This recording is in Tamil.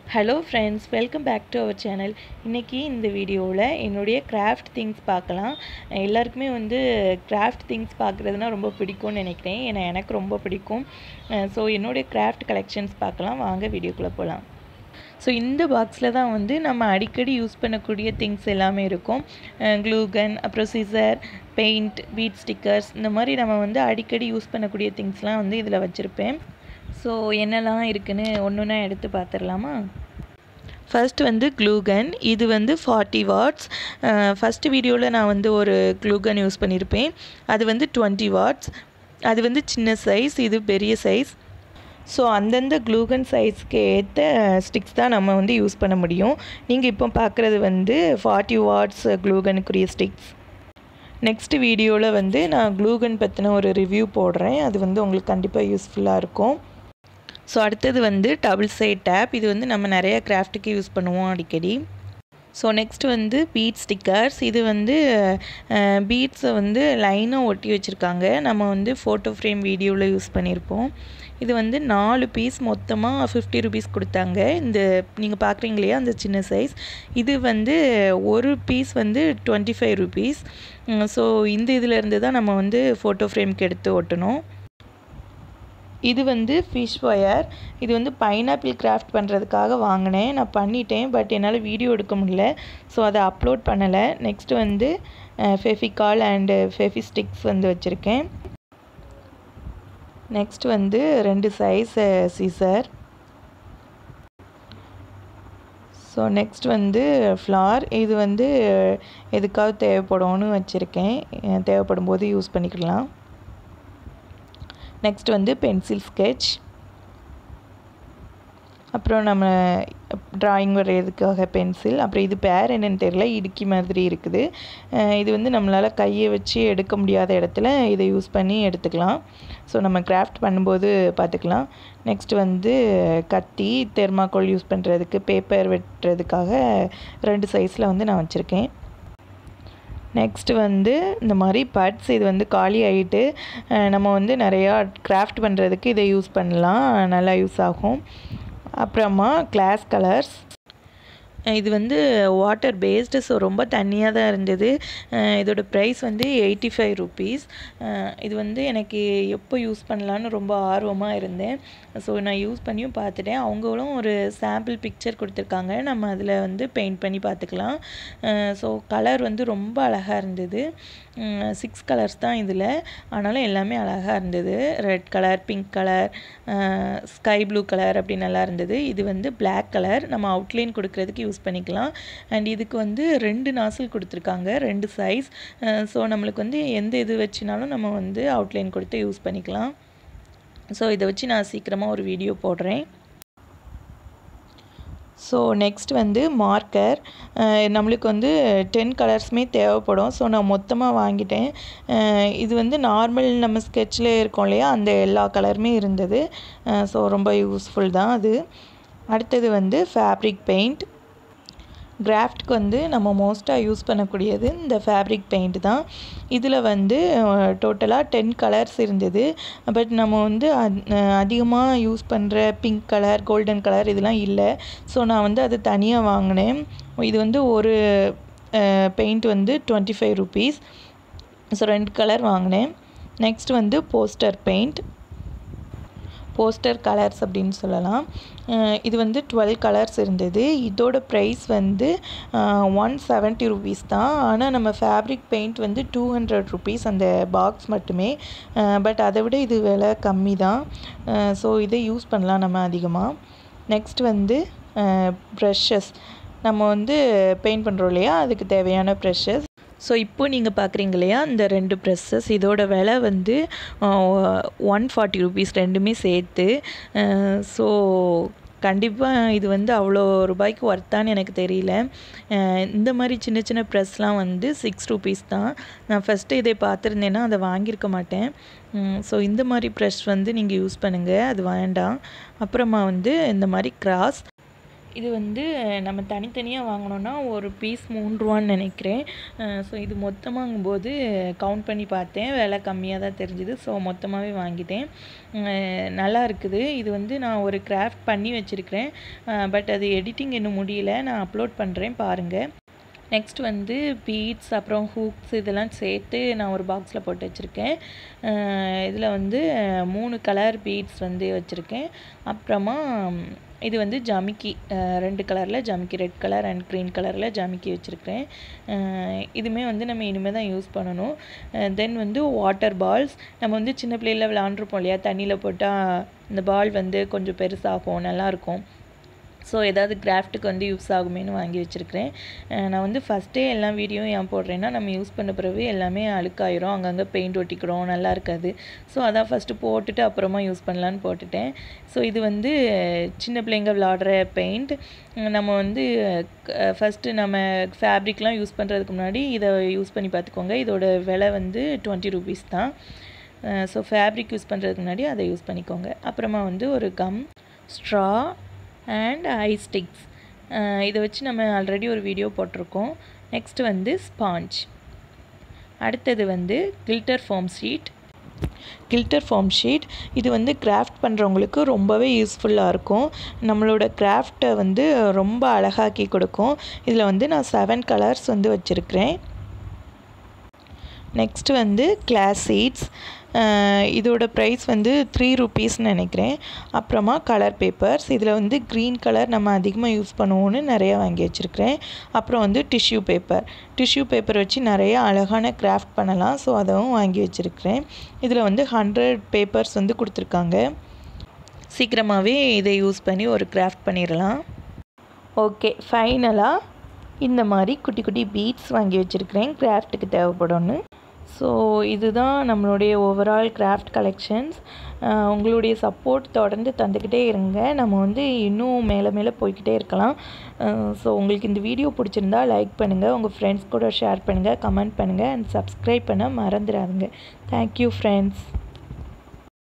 Hello friends, welcome back to our channel. இன்னைக்கு இந்த வீடியோவில் என்னுடைய கிராஃப்ட் திங்ஸ் பார்க்கலாம். எல்லாருக்குமே கிராஃப்ட் திங்ஸ் பார்க்குறதுனா ரொம்ப பிடிக்கும்னு நினைக்கிறேன். ஏன்னா எனக்கு ரொம்ப பிடிக்கும். ஸோ என்னுடைய கிராஃப்ட் கலெக்ஷன்ஸ் பார்க்கலாம். வாங்க வீடியோக்குள்ளே போகலாம். ஸோ இந்த பாக்ஸில் தான் நம்ம அடிக்கடி யூஸ் பண்ணக்கூடிய திங்ஸ் எல்லாமே இருக்கும். க்ளூகன், அப்புறம் சிசர், பெயிண்ட், பீட் ஸ்டிக்கர்ஸ், இந்த மாதிரி நம்ம அடிக்கடி யூஸ் பண்ணக்கூடிய திங்ஸ்லாம் இதில் வச்சுருப்பேன். ஸோ என்னெல்லாம் இருக்குன்னு ஒன்றுனா எடுத்து பார்த்துடலாமா? First glue gun. இது 40 வாட்ஸ். ஃபஸ்ட்டு வீடியோவில் நான் ஒரு க்ளூகன் யூஸ் பண்ணியிருப்பேன். அது 20 வாட்ஸ். அது சின்ன சைஸ், இது பெரிய சைஸ். ஸோ அந்தந்த க்ளூகன் சைஸ்க்கு ஏற்ற ஸ்டிக்ஸ் தான் நம்ம யூஸ் பண்ண முடியும். நீங்கள் இப்போ பார்க்குறது 40 வாட்ஸ் க்ளூகனுக்குரிய ஸ்டிக்ஸ். நெக்ஸ்ட் வீடியோவில் நான் க்ளூகன் பற்றின ஒரு ரிவ்யூ போடுறேன். அது உங்களுக்கு கண்டிப்பாக யூஸ்ஃபுல்லாக இருக்கும். ஸோ அடுத்தது டபுள் சைட் டேப். இது நம்ம நிறைய கிராஃப்ட்டுக்கு யூஸ் பண்ணுவோம் அடிக்கடி. So next bead stickers. இது பீட்ஸை லைனாக ஒட்டி வச்சுருக்காங்க. நம்ம ஃபோட்டோ ஃப்ரேம் வீடியோவில் யூஸ் பண்ணியிருப்போம். இது 4 பீஸ் மொத்தமாக 50 ருபீஸ் கொடுத்தாங்க. இந்த நீங்கள் பார்க்குறீங்க இல்லையா, அந்த சின்ன சைஸ். இது ஒரு பீஸ் 25 ருபீஸ். ஸோ இந்த இதில் இருந்து தான் நம்ம ஃபோட்டோ ஃப்ரேம்க்கு எடுத்து ஒட்டணும். இது ஃபிஷ் ஒயர். இது பைனாப்பிள் கிராஃப்ட் பண்ணுறதுக்காக வாங்கினேன். நான் பண்ணிட்டேன், பட் என்னால் வீடியோ எடுக்க முடியல. ஸோ அதை அப்லோட் பண்ணலை. Next Fevicol and Fevi sticks வச்சுருக்கேன். Next 2 size scissor. So next ஃப்ளார். இது எதுக்காவது தேவைப்படும்னு வச்சுருக்கேன். தேவைப்படும் போது யூஸ் பண்ணிக்கலாம். Next pencil sketch. அப்புறம் நம்ம ட்ராயிங் வரைகிறதுக்காக பென்சில். அப்புறம் இது பேர் என்னென்னு தெரியல, இடுக்கி மாதிரி இருக்குது. இது நம்மளால் கையை வச்சு எடுக்க முடியாத இடத்துல இதை யூஸ் பண்ணி எடுத்துக்கலாம். ஸோ நம்ம கிராஃப்ட் பண்ணும்போது பார்த்துக்கலாம். நெக்ஸ்ட் கத்தி, தெர்மாக்கோல் யூஸ் பண்ணுறதுக்கு, பேப்பர் வெட்டுறதுக்காக 2 சைஸில் நான் வச்சுருக்கேன். நெக்ஸ்ட் இந்த மாதிரி பட்ஸ். இது காலி ஆகிட்டு நம்ம நிறையா கிராஃப்ட் பண்ணுறதுக்கு இதை யூஸ் பண்ணலாம், நல்லா யூஸ் ஆகும். அப்புறமா கிளாஸ் கலர்ஸ். இது வாட்டர் பேஸ்டு. ஸோ ரொம்ப தண்ணியாக தான் இருந்தது. இதோட ப்ரைஸ் 85 ருபீஸ். இது எனக்கு எப்போ யூஸ் பண்ணலான்னு ரொம்ப ஆர்வமாக இருந்தேன். ஸோ நான் யூஸ் பண்ணியும் பார்த்துட்டேன். அவங்களும் ஒரு சாம்பிள் பிக்சர் கொடுத்துருக்காங்க. நம்ம அதில் பெயிண்ட் பண்ணி பார்த்துக்கலாம். ஸோ கலர் ரொம்ப அழகாக இருந்தது. 6 கலர்ஸ் தான் இதில். ஆனாலும் எல்லாமே அழகாக இருந்தது. Red colour, pink colour, sky blue colour, அப்படி நல்லா இருந்தது. இது பிளாக் கலர். நம்ம அவுட்லைன் கொடுக்குறதுக்கு யூஸ் பண்ணிக்கலாம். அண்ட் இதுக்கு 2 நாசில் கொடுத்துருக்காங்க, 2 சைஸ். ஸோ நம்மளுக்கு எந்த இது வச்சுனாலும் நம்ம அவுட்லைன் கொடுத்து யூஸ் பண்ணிக்கலாம். ஸோ இதை வச்சு நான் சீக்கிரமாக ஒரு வீடியோ போடுறேன். So next marker. நம்மளுக்கு 10 கலர்ஸுமே தேவைப்படும். ஸோ நான் மொத்தமாக வாங்கிட்டேன். இது நார்மல் நம்ம ஸ்கெட்சில் இருக்கோம் இல்லையா, அந்த எல்லா கலருமே இருந்தது. ஸோ ரொம்ப யூஸ்ஃபுல் தான் அது. அடுத்தது ஃபேப்ரிக் பெயிண்ட். கிராஃப்ட்க்கு நம்ம மோஸ்ட்டாக யூஸ் பண்ணக்கூடியது இந்த ஃபேப்ரிக் பெயிண்ட் தான். இதில் டோட்டலாக 10 கலர்ஸ் இருந்தது. பட் நம்ம அதிகமாக யூஸ் பண்ணுற பிங்க் கலர், கோல்டன் கலர் இதெல்லாம் இல்லை. ஸோ நான் அது தனியாக வாங்கினேன். இது ஒரு பெயிண்ட் 25 ருபீஸ். ஸோ 2 கலர் வாங்கினேன். Next poster paint, poster colours அப்படின்னு சொல்லலாம். இது 12 கலர்ஸ் இருந்தது. இதோட ப்ரைஸ் 170 ருபீஸ் தான். ஆனால் நம்ம ஃபேப்ரிக் பெயிண்ட் 200 ருபீஸ் அந்த பாக்ஸ் மட்டுமே. பட் அதை விட இது விலை கம்மி தான். ஸோ இதை யூஸ் பண்ணலாம் நம்ம அதிகமாக. Next brushes. நம்ம பெயிண்ட் பண்ணுறோம் இல்லையா, அதுக்கு தேவையான ப்ரஷஸ். ஸோ இப்போ நீங்கள் பார்க்குறீங்க இல்லையா, இந்த 2 ப்ரெஸ்ஸஸ். இதோட விலை 140 ருபீஸ், ரெண்டுமே சேர்த்து. ஸோ கண்டிப்பாக இது அவ்வளோ ரூபாய்க்கு ஒர்த்தான்னு எனக்கு தெரியல. இந்த மாதிரி சின்ன சின்ன ப்ரெஸ்லாம் 6 ருபீஸ் தான். நான் ஃபஸ்ட்டு இதை பார்த்துருந்தேன்னா அதை வாங்கியிருக்க மாட்டேன். ஸோ இந்த மாதிரி ப்ரெஷ் நீங்கள் யூஸ் பண்ணுங்கள், அது வேண்டாம். அப்புறமா இந்த மாதிரி கிராஸ். இது வந்து நம்ம தனித்தனியாக வாங்கினோன்னா ஒரு பீஸ் 3 ரூபான்னு நினைக்கிறேன். ஸோ இது மொத்தமாகும்போது கவுண்ட் பண்ணி பார்த்தேன், விலை கம்மியாக தான் தெரிஞ்சுது. ஸோ மொத்தமாகவே வாங்கிட்டேன். நல்லா இருக்குது. இது வந்து நான் ஒரு கிராஃப்ட் பண்ணி வச்சுருக்கிறேன், பட் அது எடிட்டிங் இன்னும் முடியல. நான் அப்லோட் பண்ணுறேன், பாருங்கள். நெக்ஸ்ட் வந்து பீட்ஸ் அப்புறம் ஹூக்ஸ் இதெல்லாம் சேர்த்து நான் ஒரு பாக்ஸில் போட்டு வச்சுருக்கேன். இதில் வந்து 3 கலர் பீட்ஸ் வந்து வச்சுருக்கேன். அப்புறமா இது வந்து ஜமிக்கி, 2 கலரில் ஜமிக்கி, ரெட் கலர் அண்ட் க்ரீன் கலரில் ஜமிக்கி வச்சுருக்கிறேன். இதுவுமே வந்து நம்ம இனிமேல் தான் யூஸ் பண்ணணும். தென் வந்து வாட்டர் பால்ஸ், நம்ம வந்து சின்ன பிள்ளையில் விளாண்டுருப்போம் இல்லையா, தண்ணியில் போட்டால் இந்த பால் வந்து கொஞ்சம் பெருசாகும், நல்லாயிருக்கும். ஸோ ஏதாவது கிராஃப்ட்டுக்கு வந்து யூஸ் ஆகுமேனு வாங்கி வச்சுருக்கிறேன். நான் வந்து ஃபஸ்ட்டே எல்லா வீடியோவும் ஏன் போடுறேன்னா, நம்ம யூஸ் பண்ண பிறகு எல்லாமே அழுக்காயிரும், அங்கங்கே பெயிண்ட் ஒட்டிக்கிறோம், நல்லா இருக்காது. ஸோ அதான் ஃபஸ்ட்டு போட்டுட்டு அப்புறமா யூஸ் பண்ணலான்னு போட்டுட்டேன். ஸோ இது வந்து சின்ன பிள்ளைங்க விளாடுற பெயிண்ட். நம்ம வந்து ஃபஸ்ட்டு நம்ம ஃபேப்ரிக்லாம் யூஸ் பண்ணுறதுக்கு முன்னாடி இதை யூஸ் பண்ணி பார்த்துக்கோங்க. இதோட விலை வந்து 20 ரூபீஸ் தான். ஸோ ஃபேப்ரிக் யூஸ் பண்ணுறதுக்கு முன்னாடி அதை யூஸ் பண்ணிக்கோங்க. அப்புறமா வந்து ஒரு gum, straw and ice sticks. இதை வச்சு நம்ம ஆல்ரெடி ஒரு வீடியோ போட்டிருக்கோம். நெக்ஸ்ட் வந்து ஸ்பாஞ்ச். அடுத்தது வந்து glitter foam sheet. Glitter foam sheet இது வந்து கிராஃப்ட் பண்ணுறவங்களுக்கு ரொம்பவே யூஸ்ஃபுல்லாக இருக்கும். நம்மளோட கிராஃப்டை வந்து ரொம்ப அழகாக்கி கொடுக்கும். இதில் வந்து நான் 7 கலர்ஸ் வந்து வச்சுருக்கிறேன். நெக்ஸ்ட் வந்து கிளாஸ் சீட்ஸ். இதோட ப்ரைஸ் வந்து 3 ரூபீஸ்ன்னு நினைக்கிறேன். அப்புறமா கலர் பேப்பர்ஸ். இதில் வந்து க்ரீன் கலர் நம்ம அதிகமாக யூஸ் பண்ணுவோன்னு நிறையா வாங்கி வச்சுருக்கிறேன். அப்புறம் வந்து டிஷ்யூ பேப்பர் வச்சு நிறையா அழகான கிராஃப்ட் பண்ணலாம். ஸோ அதுவும் வாங்கி வச்சுருக்கிறேன். இதில் வந்து 100 பேப்பர்ஸ் வந்து கொடுத்துருக்காங்க. சீக்கிரமாகவே இதை யூஸ் பண்ணி ஒரு கிராஃப்ட் பண்ணிடலாம். ஓகே, ஃபைனலாக இந்த மாதிரி குட்டி குட்டி பீட்ஸ் வாங்கி வச்சுருக்கிறேன், கிராஃப்ட்டுக்கு தேவைப்படும்னு. ஸோ இதுதான் நம்மளுடைய ஓவரால் கிராஃப்ட் கலெக்ஷன்ஸ். உங்களுடைய சப்போர்ட் தொடர்ந்து தந்துக்கிட்டே இருங்க. நம்ம வந்து இன்னும் மேலே மேலே போய்கிட்டே இருக்கலாம். ஸோ உங்களுக்கு இந்த வீடியோ பிடிச்சிருந்தா லைக் பண்ணுங்கள், உங்கள் ஃப்ரெண்ட்ஸ் கூட ஷேர் பண்ணுங்கள், கமெண்ட் பண்ணுங்கள் அண்ட் சப்ஸ்கிரைப் பண்ண மறந்துடாதுங்க. Thank you friends.